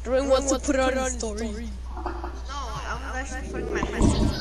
Ruben wants to put it on his story. No, I'm actually putting my message.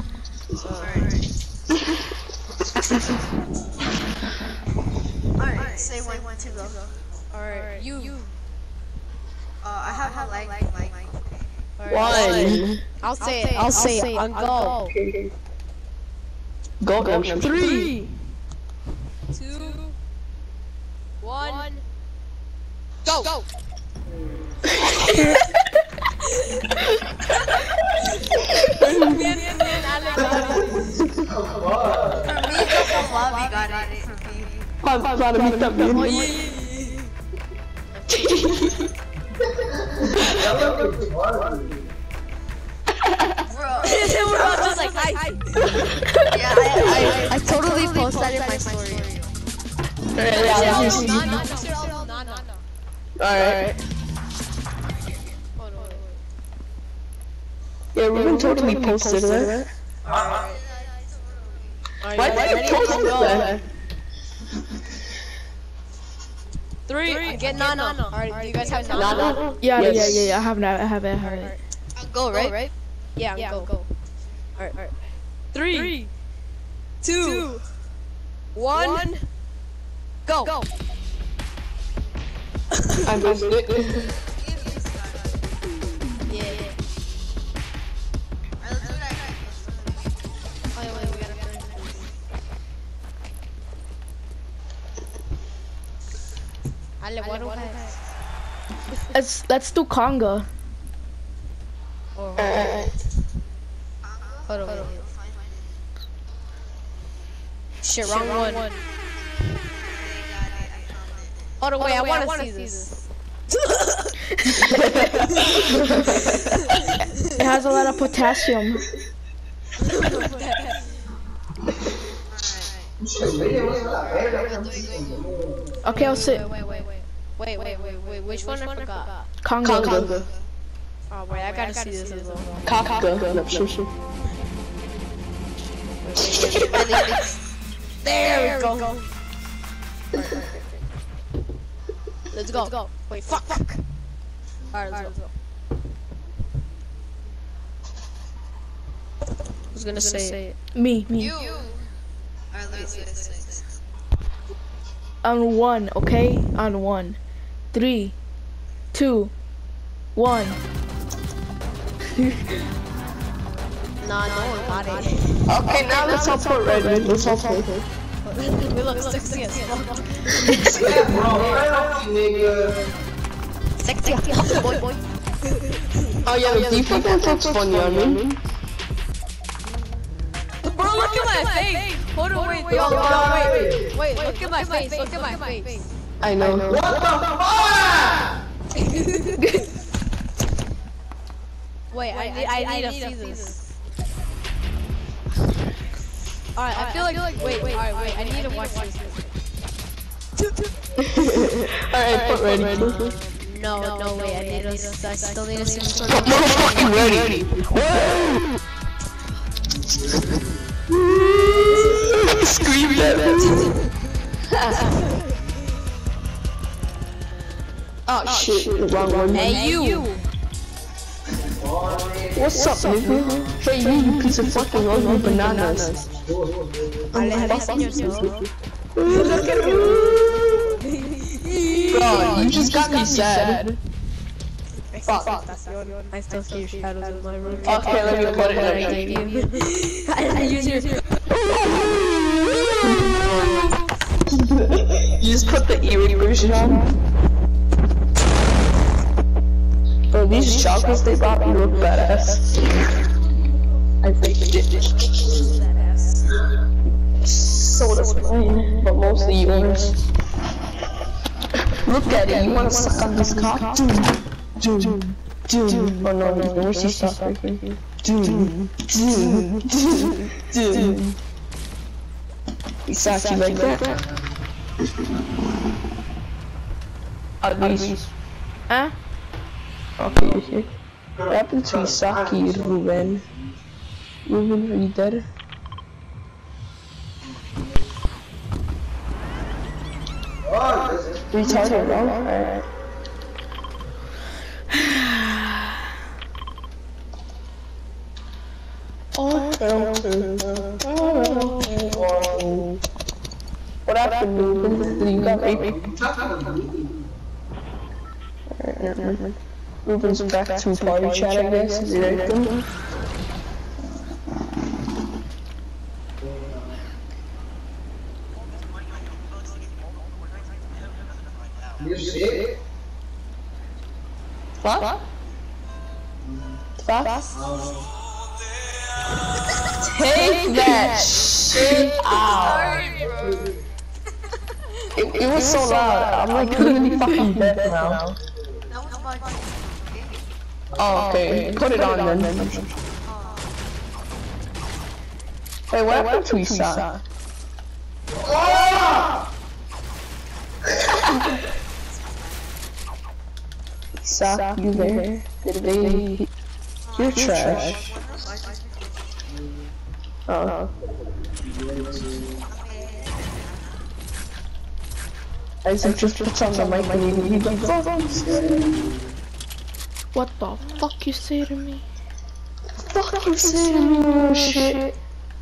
Alright, say one to go. Alright, you. I have a like. One. I'll say it. On go. Go. 3, 2, 1. Go. I totally posted that in my story. Alright. Yeah, Ruben totally posted that. Why did you post that? 3, get Nana. Alright, do you guys have Nana? Nana? Yeah, I have it. Go, right? Yeah, go. Alright. 3, 2, 1, go. I missed it. Yeah. Let's do conga. Hold on. Shit, wrong one. Hold on, wait, I wanna see this. It has a lot of potassium. Okay, I'll sit. Wait, which one I forgot? Conga. Oh wait, I gotta see this as well. There we go. Let's go. Wait, fuck. Alright, let's go. Who's gonna say it? Me. You. Alright, let's do this. On 1, okay? On 1. 3, 2, 1. Nah, no one got it. Okay, now let's all put red. Let's all put red. We look sexy as fuck. Sexy as fuck, boy. Oh yeah, the default dance looks funny on me. Bro, look at my face. Hold on, wait, look at my face. I know. What the fuck? Wait, I need to see this. Alright, I feel like, wait, I need to watch this. Alright, put ready. No, wait, I still need to see this. Put motherfucking ready. Scream that. Oh shit, the wrong one. Hey, you! What's up, nigga? Hey, you piece of fucking ugly bananas. Have you seen yourself? Look at me. Bro, you just got me sad. Fuck. I still see your shadows in my room. Okay, let me put it in. I use your... You just put the eerie version on. Bro, these chocolates they bought me look badass. I faked it. So does mine, but mostly yours. Look at it, you wanna suck on this cock? Dude. Oh no, where's she sucking? Dude. He sucked you like that? Ugly. Huh? Okay. What happened to Isaki, Ruben? Ruben, are you dead? Retarded, bro? Alright. What happened, Ruben? You got raped? Ruben's back to party chat, I guess. Is it open? What? Take that shit out. It was so loud. I'm like literally fucking dead now. That was my Oh, okay. Put it on then. Hey, what happened to Isa? Isa, you there? Did they... You're trash. Oh. Isaac just puts on the mic and he's like, What the fuck you say to me? fuck you say to me, little shit?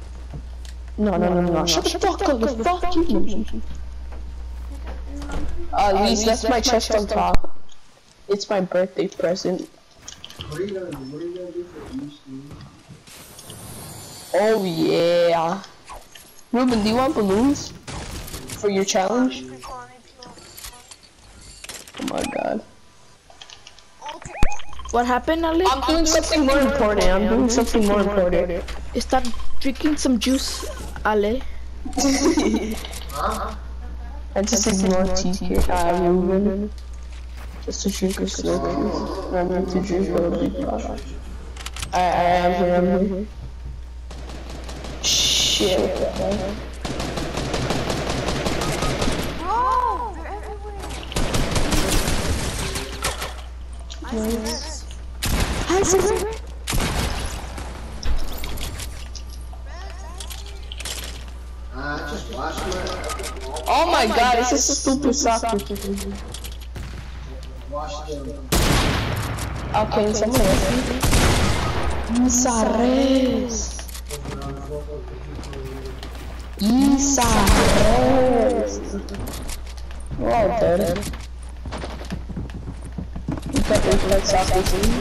No. Shut the fuck up, fuck you. Lise, that's my chest on top. It's my birthday present. What are you gonna do for Easter? Oh yeah. Ruben, do you want balloons? For your challenge? Oh my god. What happened, Ali? I'm doing something more important. Start drinking some juice, Ali. I just ignore TK, Ruben. Just to drink a slow juice. I'm going to drink a big pot. I am here. Shit. Bro, they're everywhere. Hi, Caesar. Just watch my... Oh my god, it's a stupid soccer. Watch them. Okay, someone else. Isares. We're all dead. You got reflex soccer team.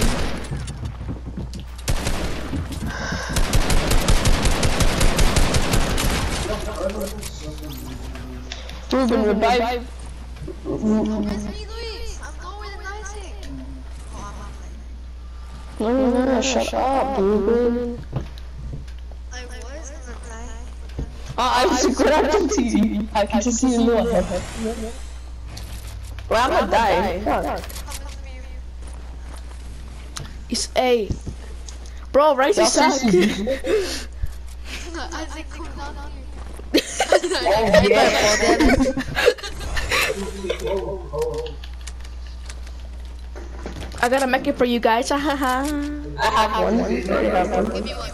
Ruben, revive. It's me, Luis. I'm going with Isaac. Oh, I'm not playing. No, shut up, Ruben. I was gonna play. Isaac, what happened to you? I can just see you know what happened. Well, I'm gonna die. Fuck. Coming to me. It's A. Bro, right is sack. Isaac, come down here. Oh, yeah. I gotta make it for you guys. I have one. I have one. Give me one.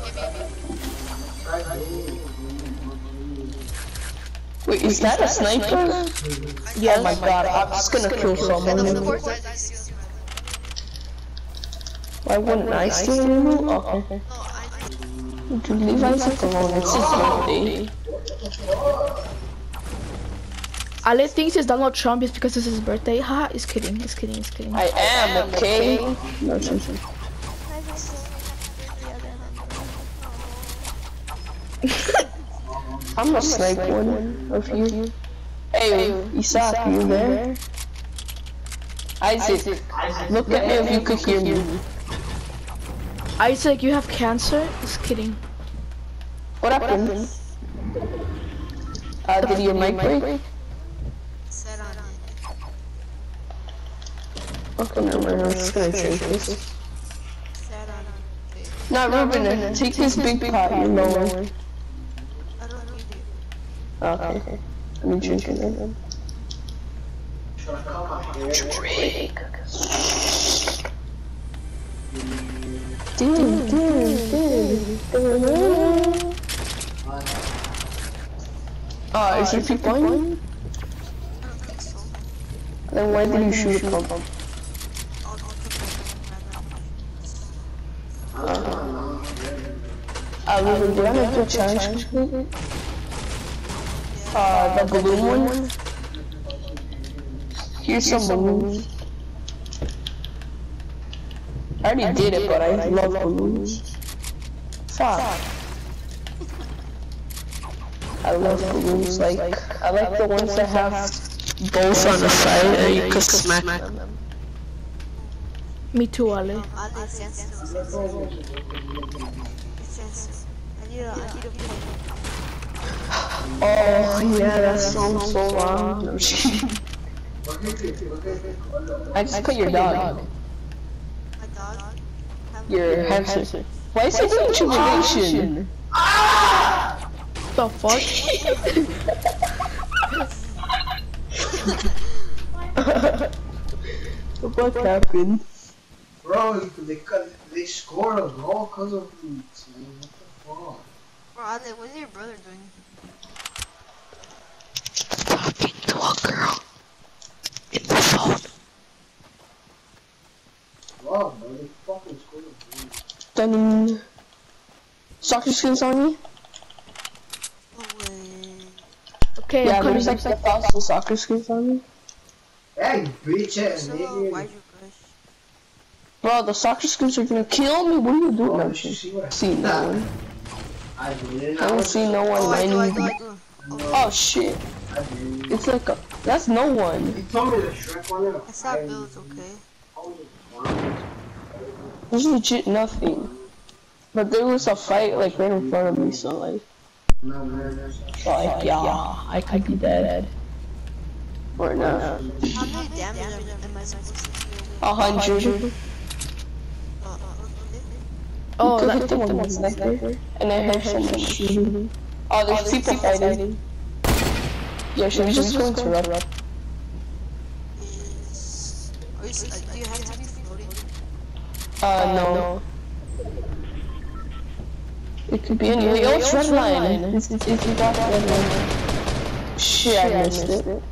Wait, is that a sniper? Yes. Oh my god, I'm just gonna kill someone. Of course, I see. Why wouldn't I steal you? Okay. No, I Dude, leave Isaac alone, it's his birthday. Ali thinks it's Donald Trump is because it's his birthday. Haha, he's kidding. I am, okay? No, seriously. I'm gonna snipe one of you. Hey, Isaac, you there? Isaac, look at me if you could hear me. Isaac, you have cancer? Just kidding. What happened? Did your mic break? set on it. Okay, never mind, I'm just gonna change this. Set on it. Nah, Ruben, take this big pot, you're lower. I don't need it. Okay, let me drink it then. Drink. Is your feet going? I don't think so. Then why did you shoot a pump? I'll Ruben, do you wanna do a challenge? The balloon one? Here's some balloons. I already did it, but I love balloons. Fuck. I love balloons, like, I like the ones that have both on the side and you can smack them. Me too, Ale. Oh, yeah, that sounds so wrong. No, I'm just kidding. I just cut your dog. Your hamster. Why is it doing tribulation? The fuck? What happened? Bro, they scored a goal because of boots, man. What the fuck? Bro, Ale, what's your brother doing? Talking to a girl in the phone. Wow, bro, they fucking scored a goal. Done. Soccer skills on you? No way. Okay, Yeah, I'm coming there's like back. 1,000 soccer skills on you. Hey, bitch ass So, nigga. why'd you crush? Bro, the soccer skills are gonna kill me. What are you doing? Oh, No, did you see what I see no one. I did. I don't see no one. Oh, I do. landing. Oh shit. I did. It's like a, that's no one. He told me to Shrek one out. I saw Bill's okay. There's legit nothing. But there was a fight like right in front of me, so like, No, man, yeah, I could be dead. Or not. How many damage am I supposed to do? 100. Oh, You could that hit them with one sniper, and then have someone shooting. Oh, there's people fighting. Yeah, should we just go interrupt? Do you have to be floating? No. It could be anywhere. Yo, it's red line. It's got red line. Shit, I missed it.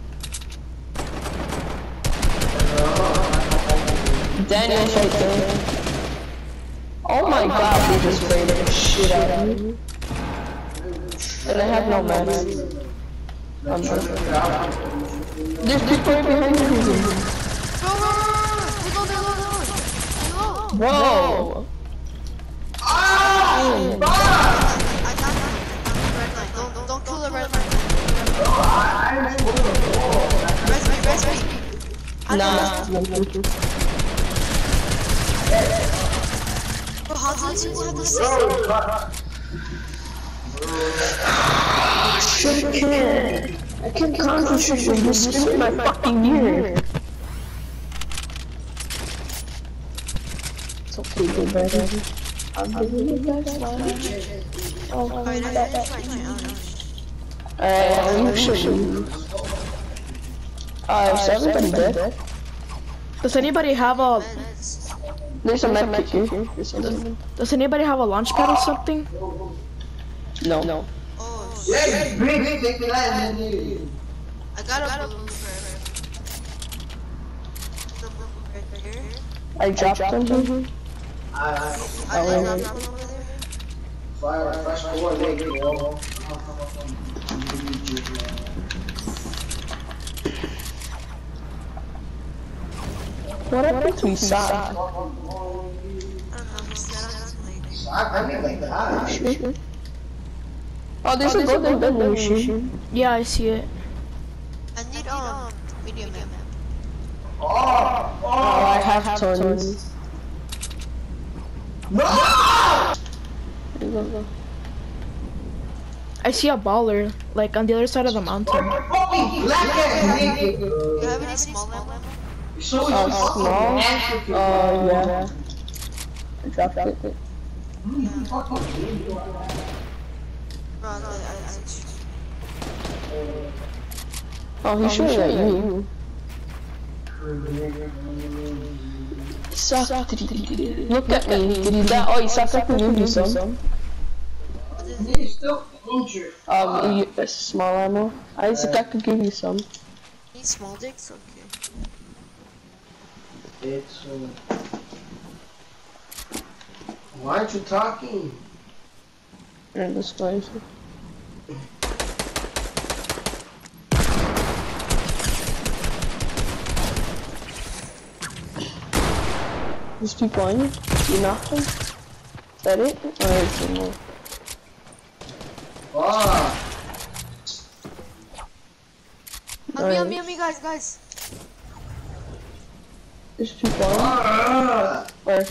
Daniel's right there. Oh my god, they just sprayed the shit out of me. And I have no mask. I'm sure. There's people right behind you. Whoa! I got the red line. Don't kill the red line. Rest me. Nah. Bro, how do these people have the same? Shit, I can't. I can't concentrate on this. This is my fucking ear. It's okay, good brother. I'm giving you that one. Oh, Alright, that's my channel. alright, you should. Is everybody dead? Does anybody have a There's a med kit here. Does anybody have a launch pad or something? No. Oh, Yeah, big, take the land, man. I got a balloon the balloon right here. I dropped them. I dropped over there. Fire, fresh board, leg, yo. What happened to Sock? I don't know, I mean, like that. Oh, there's a golden vending machine. Yeah, I see it. I need medium ammo. Oh, I have tons. No! I see a baller, like on the other side of the mountain. Fucking black ass nigga. Do you have any small ammo? So Small? Yeah. I dropped it. Bro, Oh, he's shooting at you. Suck. Look at me. Did he die? Oh, he sucked up and gave you some. He's still injured. A small ammo. I could give you some. need small dicks? Okay. It's why aren't you talking? And this guy's. There's people on you. You knocked him? Is that it? Or is there more? Ah! On me, guys. There's people on you. Ah! Where?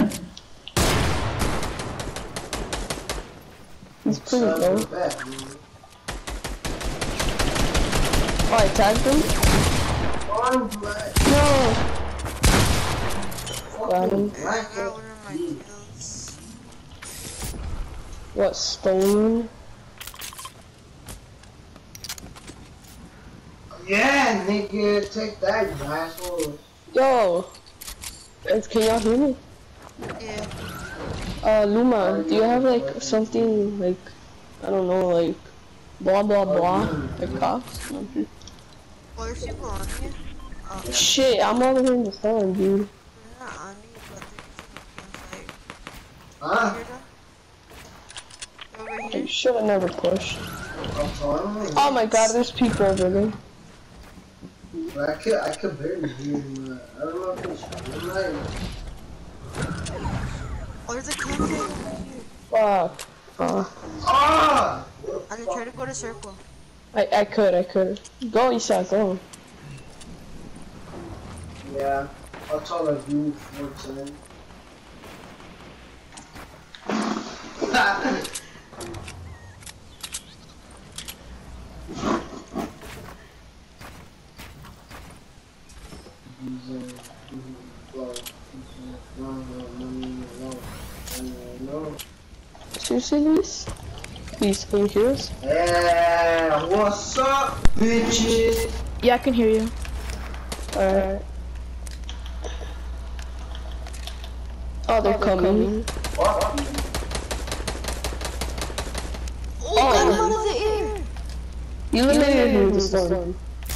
He's pretty low. Oh, I tagged him? I'm black. No! Got him. Black. What are my kills? What, stolen? Yeah, nigga, take that, you asshole. Yo! Can y'all hear me? Yeah. Luma, do you have like something like, I don't know, like blah blah blah, like cops? Well, there's people on you. Oh, Shit, I'm over here in the sun, dude. they're not on me, but they're just Huh? over I here. should have never pushed. I'm sorry. Oh my god, there's people over there. But I could barely hear him. I don't know if it's right. Oh, there's a campsite over here. Fuck. Ah! I'm gonna try to go to circle. I could. Go, Isa, go. Yeah, I'll tell her dude 14. Seriously, Luis? Please, can you hear us? Yeah, what's up, bitches? Yeah, I can hear you. Alright. Oh, they're coming. What? Oh, I'm out of the air. You eliminated me with the storm.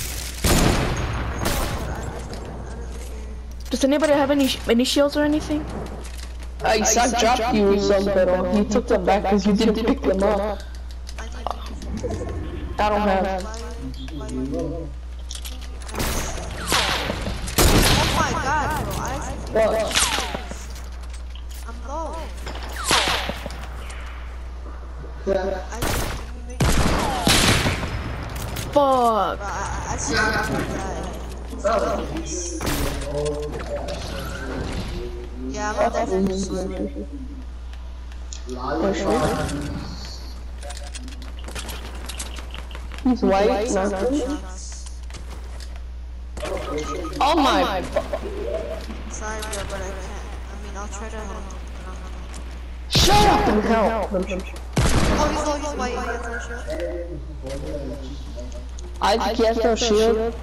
Does anybody have any shields or anything? Isaac dropped you some, but he took them back because you didn't pick them up. I don't have. Oh my god, bro. What? I'm low. Fuck. I see yeah, I'm definitely swimming. He's white, nothing. Oh my. Sorry, bro, but I can't. I mean, I'll try to help. Shut up and help. Oh, he's white. He has no shield. Isaac, he has no shield.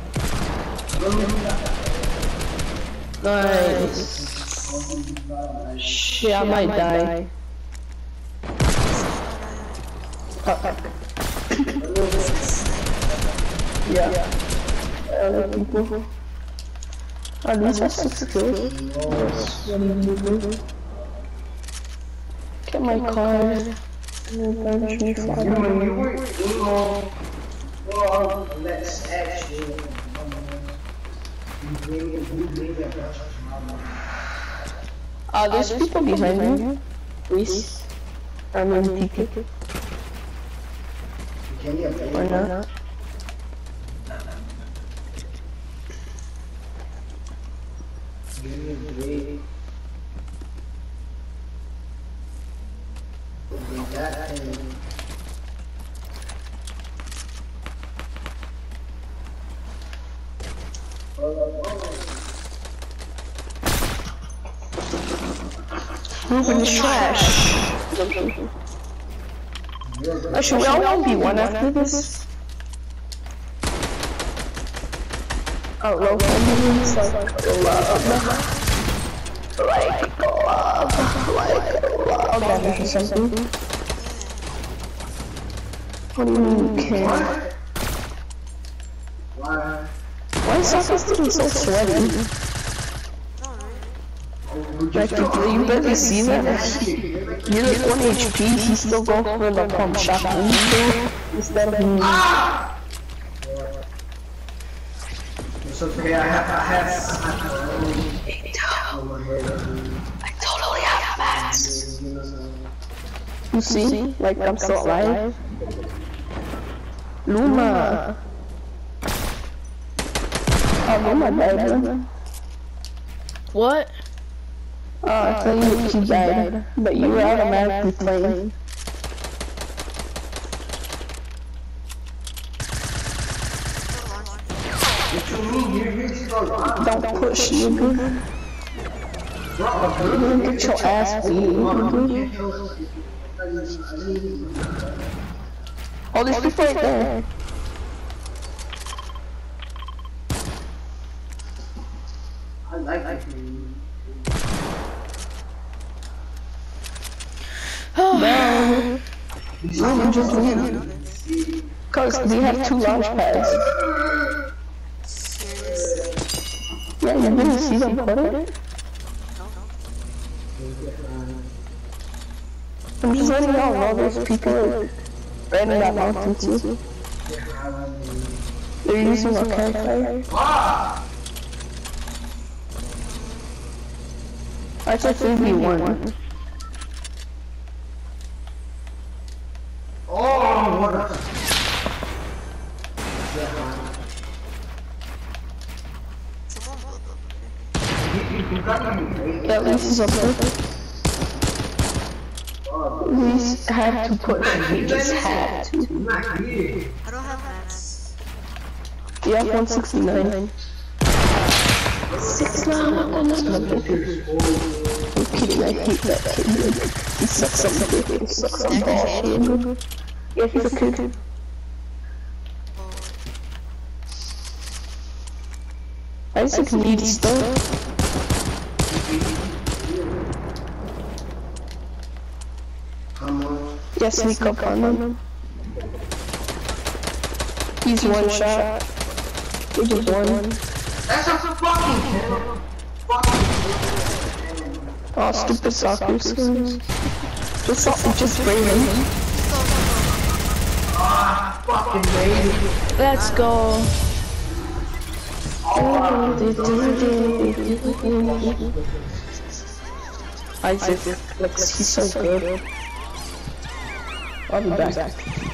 Nice. Shit, I might die. Yeah. Other people. At least that's 6 kills. Get my card. Let's actually. There's people behind you. Please. I mean, TK. Or not. Moving is trash. Actually, we all 1v1 after this. Oh, no, like love, something. What do you mean you can't? Why is Sophie's getting so sweaty? Like, you barely see that? You're like 1 HP, he's still going for the pump shotgun instead of me. It's okay, I have I totally have mats. You see? Like, I'm still alive. Luma! Oh, Luma died. What? Oh, I thought you died, but you were automatically playing. Don't push, nigga. You're gonna get your ass beat, nigga. Oh, there's people right there. I like it. No. You just win. Cause we have 2 launch pads. Yeah, you didn't see them put it? I'm just letting y'all know there's people right in that mountain too. They're using a campfire. I said 3v1. Oh, what up? Yeah, at least he's up there. We had to put we just had to. I don't have mats. You have 169. 6-9, I'm just gonna be here. I'm kidding, I hate that kid. He sucks on the dick, he sucks on ball. Yeah, he's a kid. Isaac needs stuff. Yeah, sneak up on him. He's one shot. He just won. That's a fucking Oh, stupid soccer skins. Just spray him. fucking lady. Let's go. Isaac looks, he's so good. I'll be back.